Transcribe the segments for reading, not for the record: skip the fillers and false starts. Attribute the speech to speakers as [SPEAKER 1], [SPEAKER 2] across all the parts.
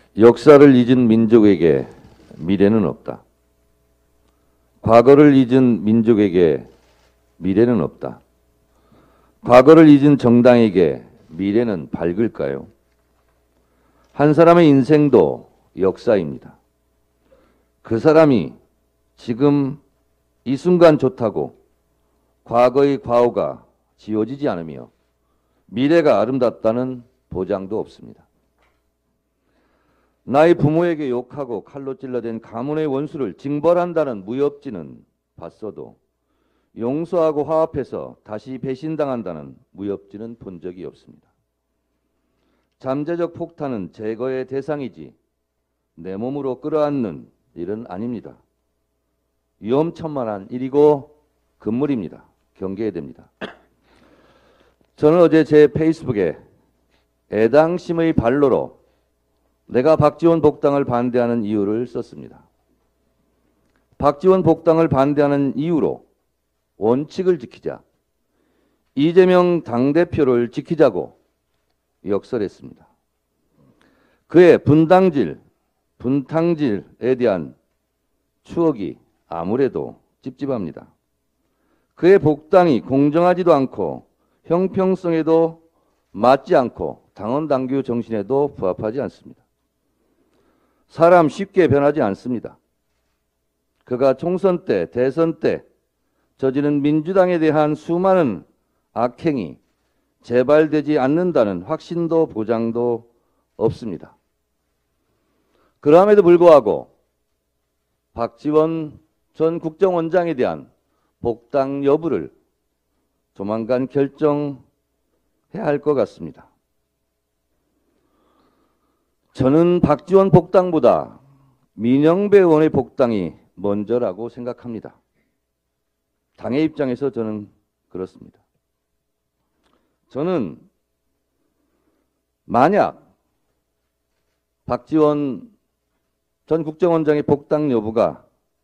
[SPEAKER 1] 역사를 잊은 민족에게 미래는 없다. 과거를 잊은 민족에게 미래는 없다. 과거를 잊은 정당에게 미래는 밝을까요? 한 사람의 인생도 역사입니다. 그 사람이 지금 이 순간 좋다고 과거의 과오가 지워지지 않으며 미래가 아름답다는 보장도 없습니다. 나의 부모에게 욕하고 칼로 찔러댄 가문의 원수를 징벌한다는 무협지는 봤어도 용서하고 화합해서 다시 배신당한다는 무협지는 본 적이 없습니다. 잠재적 폭탄은 제거의 대상이지 내 몸으로 끌어안는 일은 아닙니다. 위험천만한 일이고 금물입니다. 경계해야 됩니다. 저는 어제 제 페이스북에 애당심의 발로로 내가 박지원 복당을 반대하는 이유를 썼습니다. 박지원 복당을 반대하는 이유로 원칙을 지키자, 이재명 당대표를 지키자고 역설했습니다. 그의 분탕질에 대한 추억이 아무래도 찝찝합니다. 그의 복당이 공정하지도 않고 형평성에도 맞지 않고 당원 당규 정신에도 부합하지 않습니다. 사람 쉽게 변하지 않습니다. 그가 총선 때, 대선 때 저지른 민주당에 대한 수많은 악행이 재발되지 않는다는 확신도 보장도 없습니다. 그럼에도 불구하고 박지원 전 국정원장에 대한 복당 여부를 조만간 결정해야 할 것 같습니다. 저는 박지원 복당보다 민영배 의원의 복당이 먼저라고 생각합니다. 당의 입장에서 저는 그렇습니다. 저는 만약 박지원 전 국정원장의 복당 여부가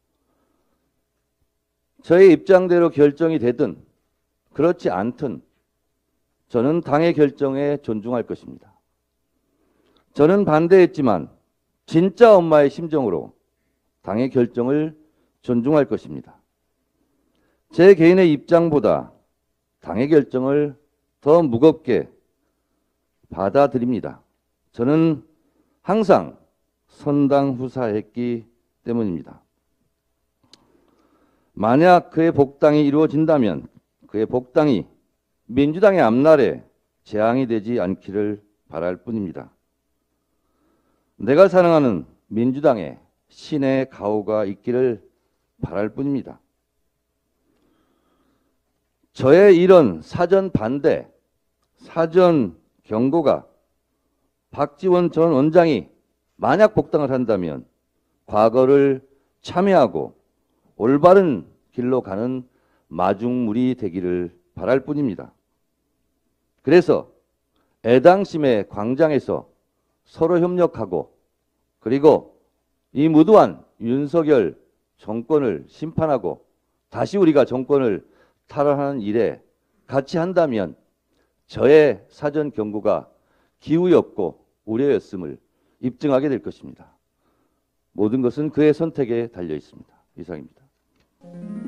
[SPEAKER 1] 저의 입장대로 결정이 되든 그렇지 않든 저는 당의 결정에 존중할 것입니다. 저는 반대했지만 진짜 엄마의 심정으로 당의 결정을 존중할 것입니다. 제 개인의 입장보다 당의 결정을 더 무겁게 받아들입니다. 저는 항상 선당후사했기 때문입니다. 만약 그의 복당이 이루어진다면 그의 복당이 민주당의 앞날에 재앙이 되지 않기를 바랄 뿐입니다. 내가 사랑하는 민주당에 신의 가호가 있기를 바랄 뿐입니다. 저의 이런 사전 반대, 사전 경고가 박지원 전 원장이 만약 복당을 한다면 과거를 참여하고 올바른 길로 가는 마중물이 되기를 바랄 뿐입니다. 그래서 애당심의 광장에서 서로 협력하고 그리고 이 무도한 윤석열 정권을 심판하고 다시 우리가 정권을 탈환하는 일에 같이 한다면 저의 사전 경고가 기우였고 우려였음을 입증하게 될 것입니다. 모든 것은 그의 선택에 달려 있습니다. 이상입니다.